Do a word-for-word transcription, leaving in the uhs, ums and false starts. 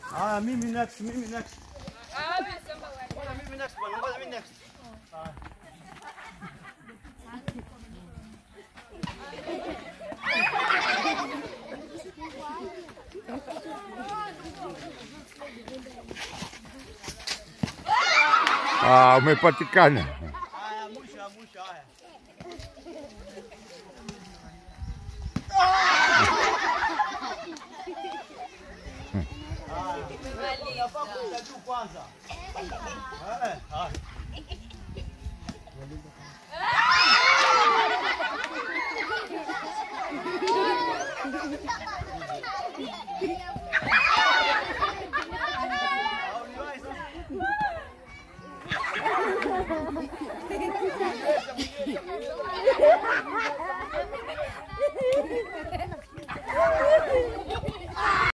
Ah, mimi next, mimi next. Ah, wewe sema wewe. Bwana mimi next bwana, ngoja mimi next. Ah. Ah, umepatikana. Haya, mwisho, mwisho haya. Unafaa kuja juu kwanza. Eh, haya.